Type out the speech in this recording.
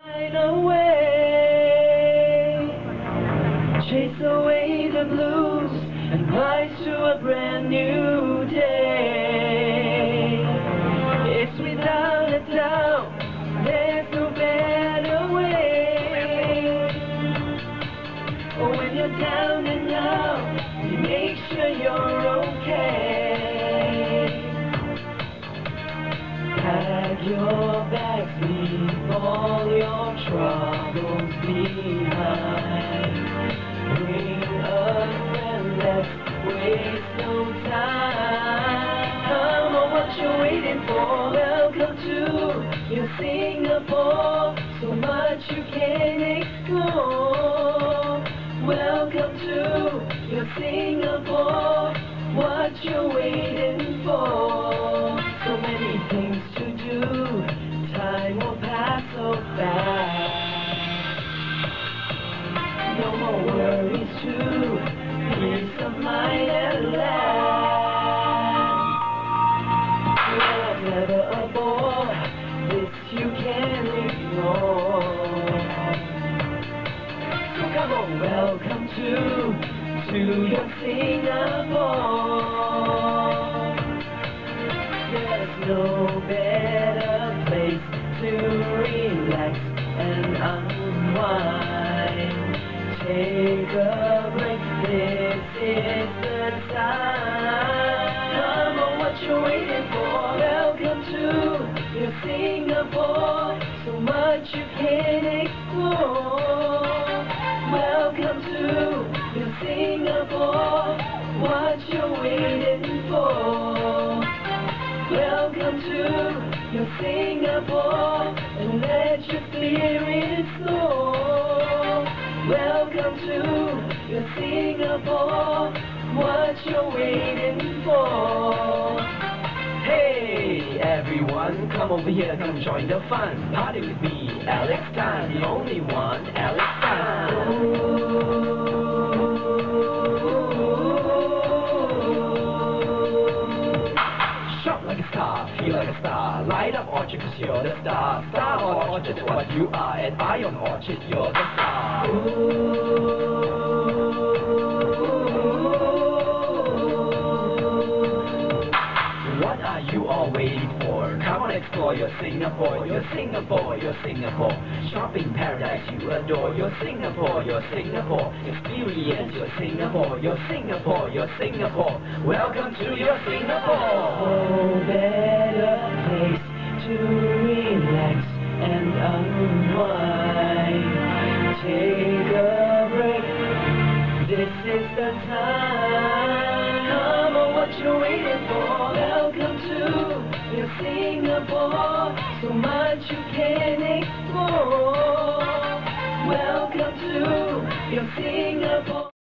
Away, chase away the blues and rise to a brand new day. It's without a doubt, there's no better way. Oh, when you're down and out, you make sure you're okay. Pack your bags, leave all your troubles behind. Bring a friend, let's waste no time. Come on, what you're waiting for? Welcome to your Singapore. So much you can explore. Welcome to your Singapore. What you're waiting for? So many things to do. Time will pass so fast. No more worries too. Peace of mind at last. Well, I'm never a bore. This you can't ignore. So come on, welcome to your Singapore. There's no better place to relax and unwind. Take a break, this is the time. Come on, what you're waiting for? Welcome to your Singapore. So much you can explore. Welcome to your Singapore. What you're waiting for? Welcome to your Singapore, and let your spirit soar. Welcome to your Singapore, what you're waiting for. Hey everyone, come over here, come join the fun. Party with me, Alex Tan, the only one, Alex Tan. Feel like a star, light up Orchard cause you're the star. Star on Orchard, that's what you are. At Ion Orchard, you're the star. What are you all waiting for? Come on, explore your Singapore, your Singapore, your Singapore. Shopping paradise you adore, your Singapore, your Singapore. Experience your Singapore, your Singapore, your Singapore. Welcome to your Singapore. Oh, better place to relax and unwind. Take a break, this is the time. Come on, what you're waiting for? Welcome to your Singapore. So much you can